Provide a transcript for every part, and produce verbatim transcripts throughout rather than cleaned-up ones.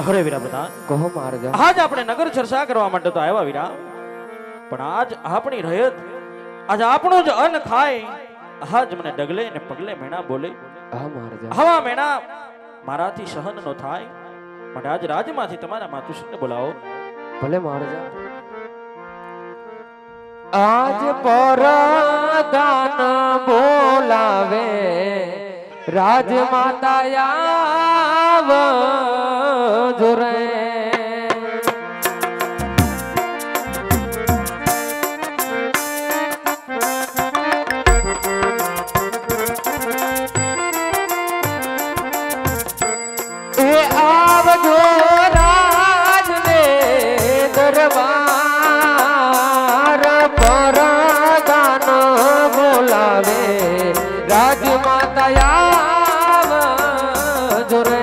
अरे वीरा प्रधान कहो महाराजा आज આપણે નગર ચર્ચા કરવા માટે તો આવ્યા વીરા પણ આજ આપણી રયત આજ આપણો જ અન્ન ખાય આજ મને ડગલે ને પગલે મેણા બોલે હા महाराजा હવા મેણા મારાથી સહન નો થાય માટે આજ રાજમાંથી તમારા માતુશ્રીને બોલાવો ભલે महाराजा आज परदान बोलावे राजमाता आवजो रे ए आवजो राज ने दरबार परदान बोलावे राजमाता आवजो रे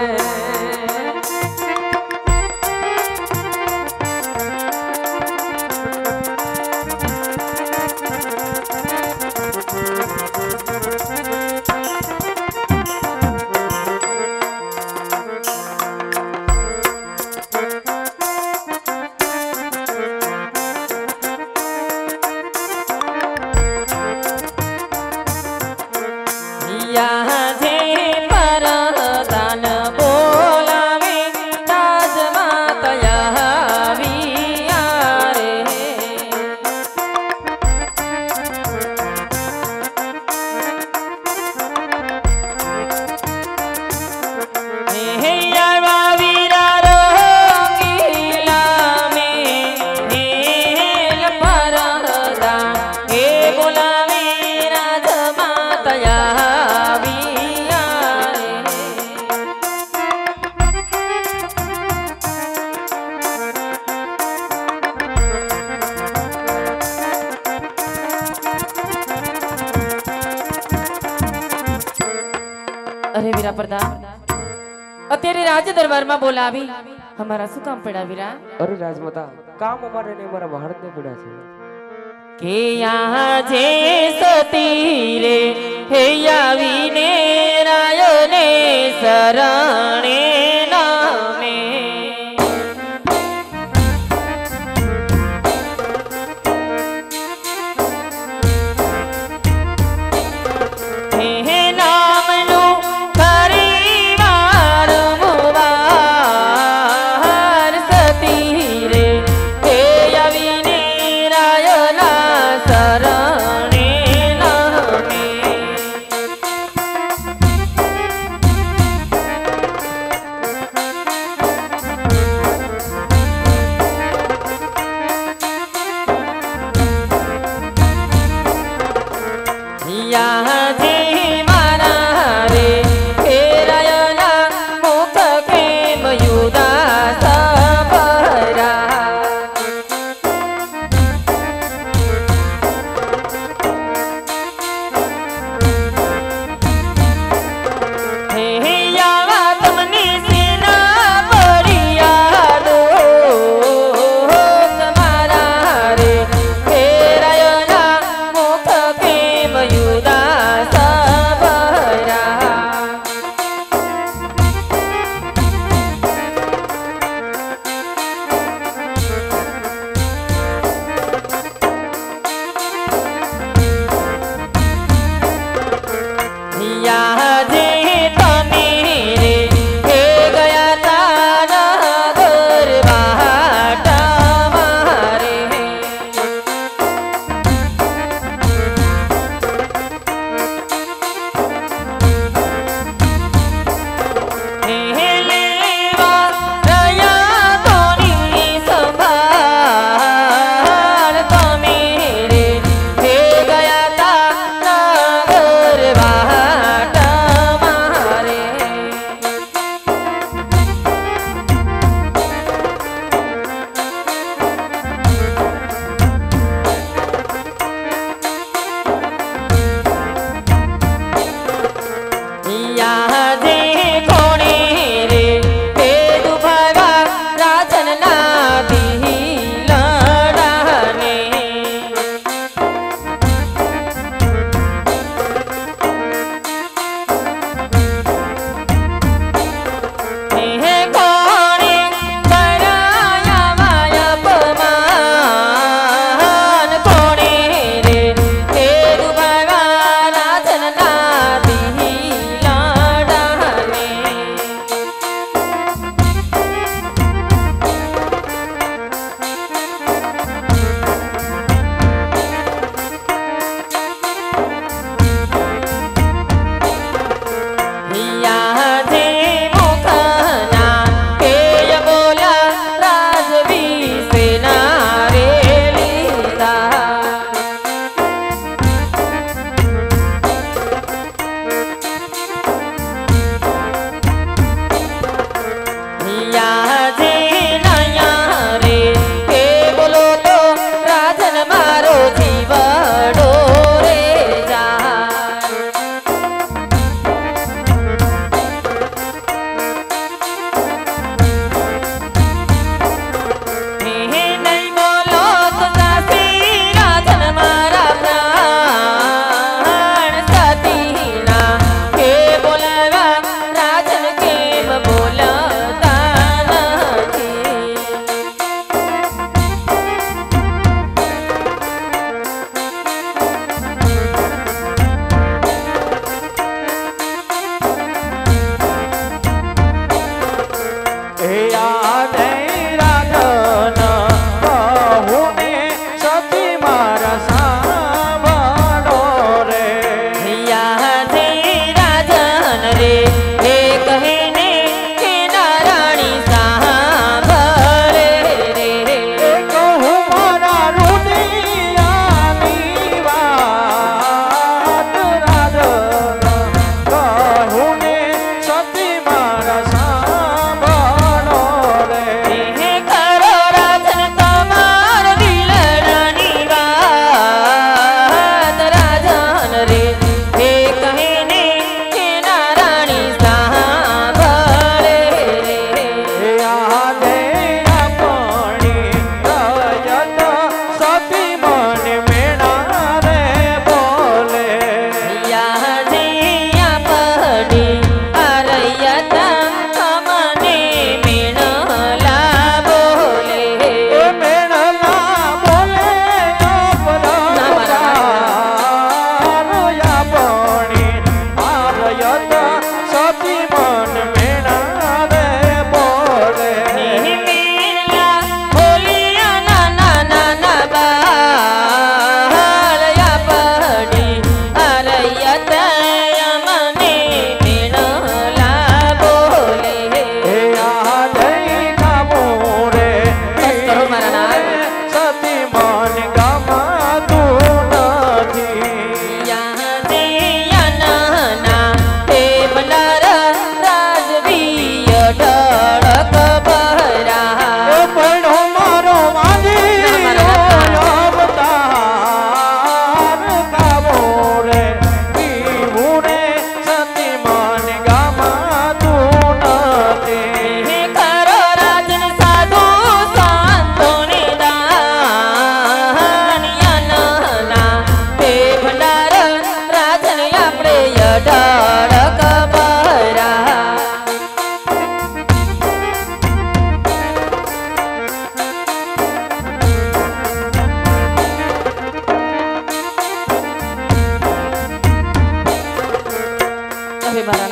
अरे वीरा प्रधान अत्यारे राज दरबार में बोलावी हमारा शू काम पड़ा वीरा अरे राजमाता काम हमारे ने हमारा महाराज ने पड़ा छे के यहाँ जे सती रे हे यावी ने रायने शरणे नामे हे नाम लो परिवार मुबार सती रे हे यावी ने रायना शरणे नामे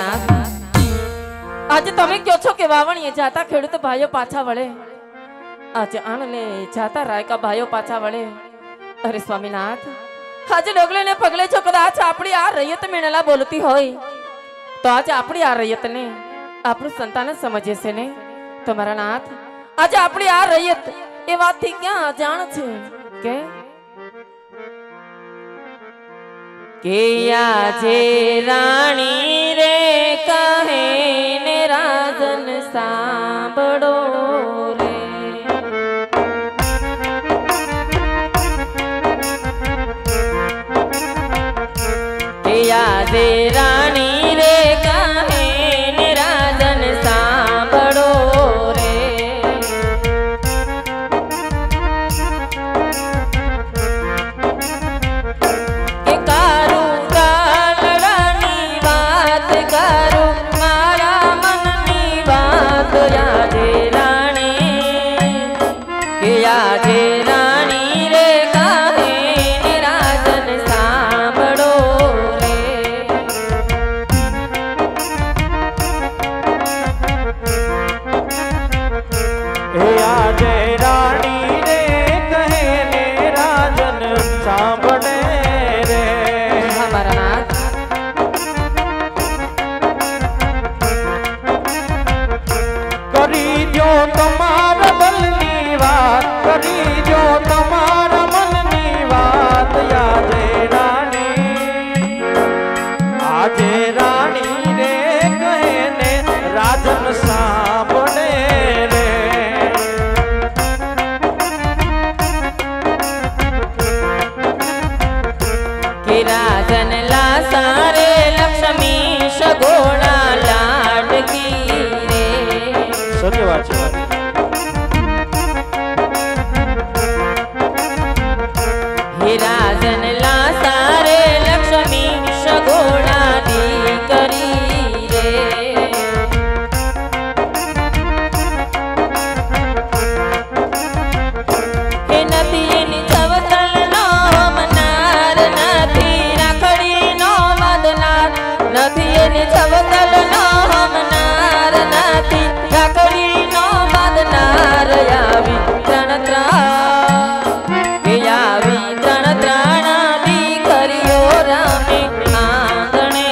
નાથ, આજે તમે કહો છો કે વાવણીએ જાતા ખેડૂત ભાઈઓ પાછા વળે, આજે આણને જાતા રાયકા ભાઈઓ પાછા વળે. અરે સ્વામીનાથ, આજે ડગલે ને પગલે જો કદાચ આપણી આ રૈયત મેણલા બોલતી હોય તો આજે આપણી આ રૈયતને આપણું સંતાન જ સમજે છે ને. તમારા નાથ, આજે આપણી આ રૈયત એ વાતથી ક્યાં અજાણ છે કે કે આજે રાણી રે કહે ને રાજન સાંભળો રે. કે આજે રાણી રે કહે ને રાજન સાંભળો રે. કે કારું કાલડાની વાત કરું મારા મનની વાત. આજે રાણી કે આજે રાણી રે કહે ને રાજન સાંભળો રે. એ આજે રાણી રે કહે ને રાજન સાંભળે રે. અમારા નાથ, કરી દો તમારા બલની વાત, કરી દો તમારા મનની વાત. આજે રાણી આજે રાણી રે કહે ને રાજન સાંભળે રે. કે રાજન લા સારે લક્ષ્મી સગોણા લાડકી રે. સત્ય વાત છે. હે રાજન લા સારે લક્ષ્મી સગોણા દીકરી રે. હે નથી એની ચવતલ નો મનાર, નથી રાખડી નો બદનાર, નથી એની ચવતલ નો મનાર, નથી રાખડી નો બદનાર. આવી ત્રણ ત્રણ કે આવી ત્રણ ત્રણ દીકરીઓ રામે આંગણે.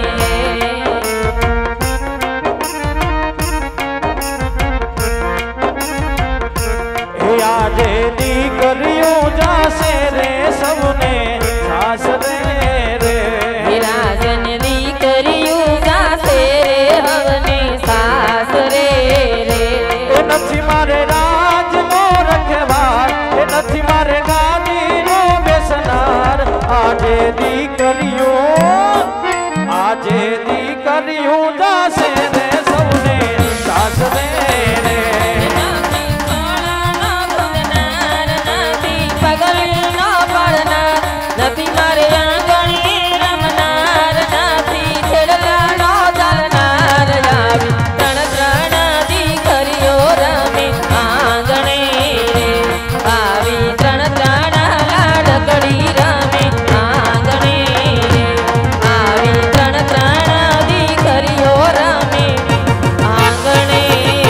એ આજે દીકરીઓ જાશે રે સૌને સાસરે રે. રાજન દીકરીયું જાશે રે હવને સાસરે રે. એ નથી મારે રાજનો રખેવાર, એ નથી મારે ગાદીનો બેસનાર. આજે દીકરીઓ આજે દીકરીઓ જાશે રે સૌને સાસરે રે. નથી સોનાનો ભગનાર, નથી પગલનો પડનાર, નથી મારે આંગણી રમનાર, નથી છેડલાનો ચાલનાર. આવી ત્રણ ત્રણ દીકરીઓ રમે આંગણે રે. આવી ત્રણ ત્રણ લાડકડી રમે આંગણે રે. આવી ત્રણ ત્રણ દીકરીઓ રમે આંગણે.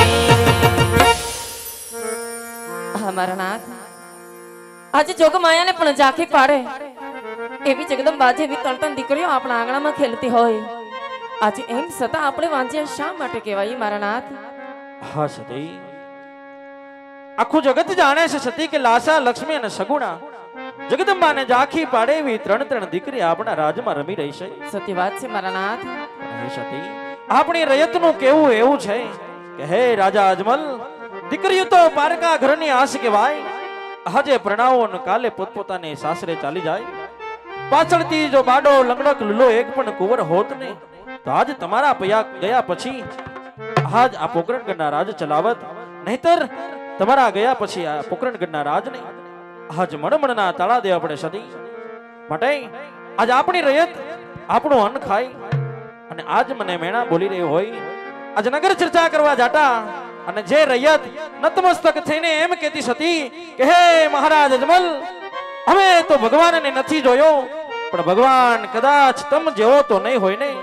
અમારા નાથ, આજે જોગમાયાને પણ ઝાંખી પાડે એવી જગદંબા જેવી ત્રણ ત્રણ દીકરીઓ આપણા આંગણામાં ખેલતી હોય. આજે એમ છતાં આપણે વાંચ્યા શા માટે કહેવાય મારા નાથ? હા સતી, આખું જગત જાણે છે સતી કે લાસા, લક્ષ્મી અને સગુણા જગદંબાને ઝાંખી પાડે એવી ત્રણ ત્રણ દીકરી આપણા રાજમાં રમી રહી છે. સત્ય વાત છે મારા નાથ. હે સતી, આપણી રયતનું કેવું એવું છે કે હે રાજા અજમલ, દીકરીઓ તો પારકા ઘરની આશ કહેવાય. આજે પ્રણાવો ને કાલે પોતપોતાને સાસરે ચાલી જાય. પાછળથી જો બાડો લંગડક લુલો એક પણ કુંવર હોત ને તો આજ તમારા પયા ગયા પછી આજ આ પોકરણગઢના રાજ ચલાવત. નહીતર તમારા ગયા પછી આ પોકરણગઢના રાજને આજ મણમણના તાળા દેવા પડે સતી. માટે આજ આપણી રયત આપણું અન્ન ખાય અને આજ મને મેણા બોલી રહ્યો હોય. આજ નગર ચર્ચા કરવા જાતા અને જે રૈયત નતમસ્તક થઈને એમ કહેતી હતી કે હે મહારાજ અજમલ, અમે તો ભગવાનને નથી જોયો, પણ ભગવાન કદાચ તમ જેવો તો નહીં હોય ને.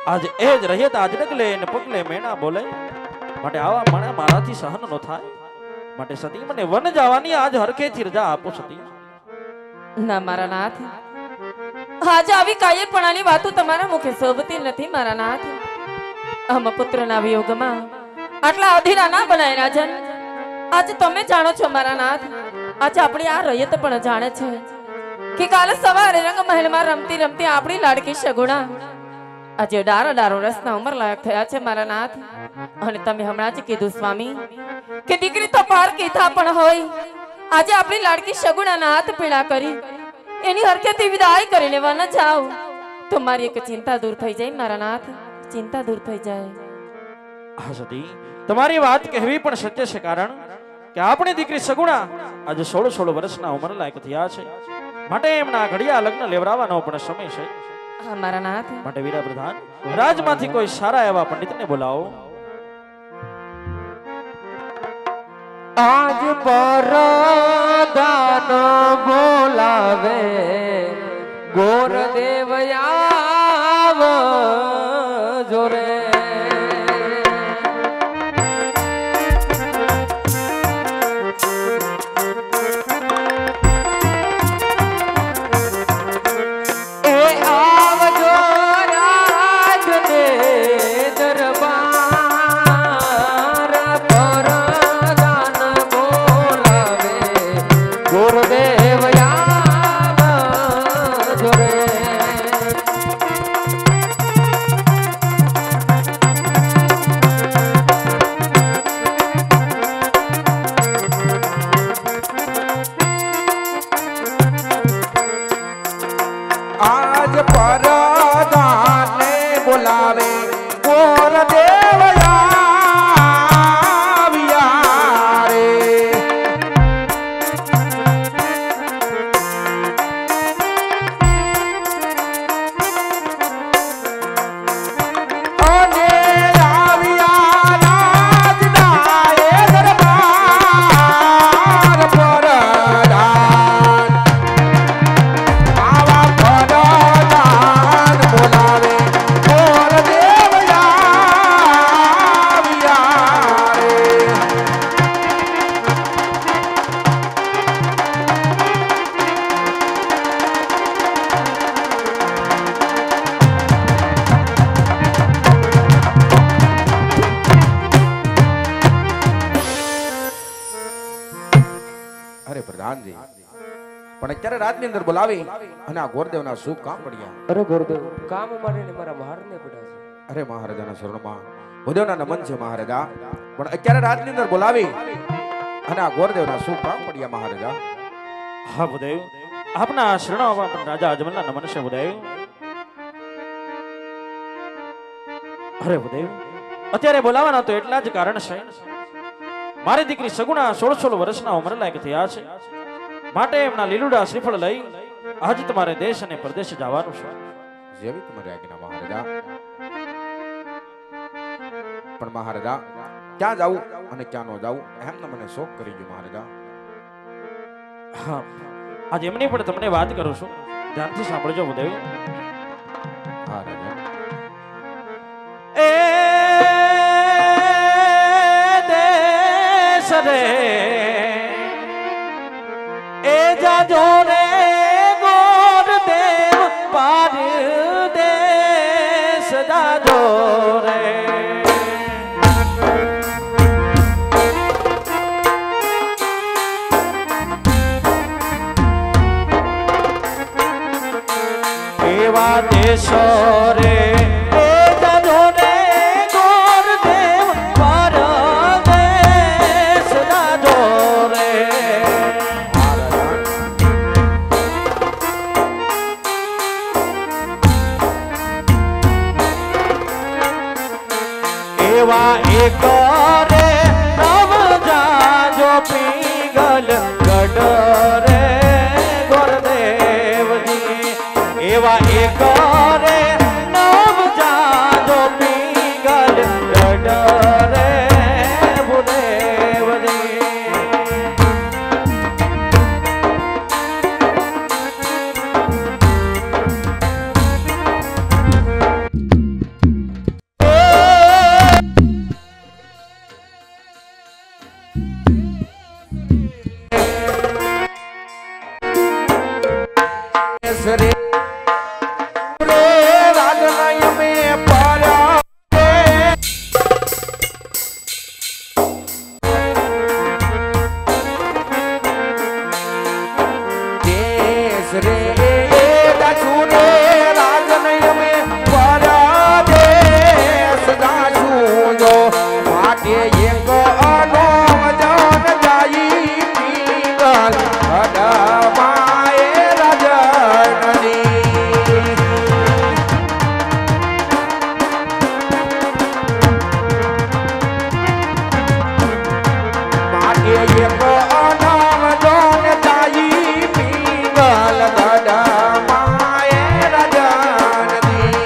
આજ એ જ રહિયત આજ ડગલે ને પગલે મેણા બોલે માટે આવા મને મારાથી સહન ન થાય માટે સતી મને વન જવાની આજ હરખેથી રજા આપો સતી ના મારા નાથ, આજે આવી કાયરપણાની વાતો તમારા મુખે શોભતી નથી મારા નાથ. આમ પુત્રના વિયોગમાં આટલા અધીરા ના બનાય રાજન. આજે તમે જાણો છો મારા નાથ, આજે આપણી આ રયત પણ જાણે છે કે કાલે સવારે રંગ મહેલમાં રમતી રમતી આપણી લાડકી સગુણા આજે ડારો ડારો રસના ઉંમર લાયક થયા છે મારા નાથ. અને તમે હમણાં જ કીધું સ્વામી કે દીકરી તો પાર કીધા પણ હોય, આજે આપણી લાડકી સગુણાના હાથ પીડા કરી એની હરકેથી વિદાય કરી લેવા ન જાઓ તો મારી એક ચિંતા દૂર થઈ જાય મારા નાથ, ચિંતા દૂર થઈ જાય. હા સતી, તમારી વાત કહેવી પણ સત્ય છે, કારણ કે આપણી દીકરી સગુણા આજે સોળ સોળ વર્ષના ઉંમર લાયક થયા છે માટે એમના ઘડિયા લગ્ન લેવરાવાનો પણ સમય છે. હા મારા નાથ. માટે વીરા પ્રધાન રાજમાંથી કોઈ સારા એવા પંડિતને બોલાવો. આજ પરદાન બોલાવે ગોરદેવ આવ જોરે. પણ અત્યારે રાતની અંદર બોલાવી અને આ ગોરદેવના શું કામ પડ્યા? અરે ગોરદેવ, કામ અમારે ને મારા મહારને પડ્યા છે. અરે મહારાજાના શરણમાં ભૂદેવના નમન છે મહારાજા, પણ અત્યારે રાતની અંદર બોલાવી અને આ ગોરદેવના શું કામ પડ્યા મહારાજા? હા ભૂદેવ, આપના શરણોમાં પણ રાજા અજમલના નમન છે ભૂદેવ. અરે ભૂદેવ, અત્યારે બોલાવાના તો એટલા જ કારણ છે, મારી દીકરી સગુણા સોળ સોળ વર્ષના ઉંમર લાયક થયા છે માટે એમના લીલુડા શ્રીફળ લઈ આજ તમારે દેશ અને પ્રદેશ જવાનું છે. જેવી તમારી આજ્ઞા મહારાજા. પણ મહારાજા, ક્યાં જાવું અને ક્યાં ન જાવું એમને મને શોક કરી ગયો મહારાજા. હા, આજે એમની પણ તમને વાત કરું છું, ધ્યાનથી સાંભળજો ભૂદેવ. હા રાજા. એ દેશ રે એ જાજો રે ગોરદેવ પાર દેશ જાજો રે. એવા દેશો રે એ જાજો રે ગોરદેવ પાર દેશ જાજો રે. એવા એક રે નવ જાજો પીગલ ગઢ રે ગોરદેવજી. એવા એક રે નવ જાજો પીગલ ગઢ રે ભૂદેવજી. એક નામ જોન તાઈ પિંગલ ગઢમાં એ રાજનદી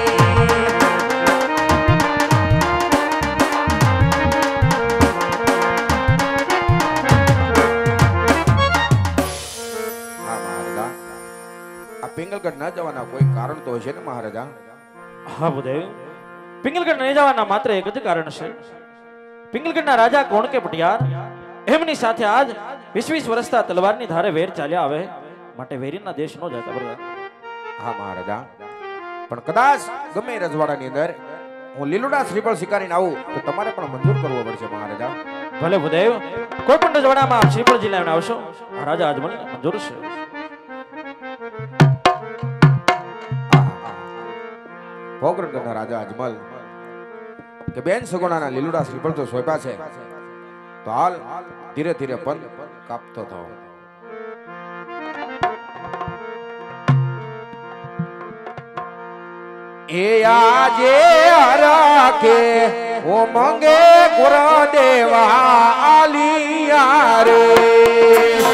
હા મહારાજા આ પિંગલગઢ ન જવાના કોઈ કારણ તો હશે ને મહારાજા હા ભૂદેવ પિંગલગઢ નહીં જવાના માત્ર એક જ કારણ છે પિંગલગઢના રાજા કોણ કે પટિયાર એમની સાથે આજ વીસ વીસ વર્ષના તલવારની ધારે વેર ચાલ્યા આવે માટે વેરીના દેશ નો જતા બરાબર હા મહારાજા પણ કદાચ ગમે એ રજવાડાની અંદર હું લીલુડા શ્રીફળ શિકારીને આવું તો તમારે પણ મંજૂર કરવો પડશે મહારાજા ભલે ભૂદેવ કોઈ પણ રજવાડામાં આપ શ્રીફળ જિલ્લામાં આવશો રાજા અજમલ મંજૂર છે ભોગરગઢના રાજા અજમલ કે બેન સગુણાના લીલુડા શ્રીફળ તો સોંપ્યા છે તો હાલ ધીરે ધીરે પંથ કાપતો થાઓ એ આજે હરાકે ઓ મંગે ગુરદેવા આલિયા રે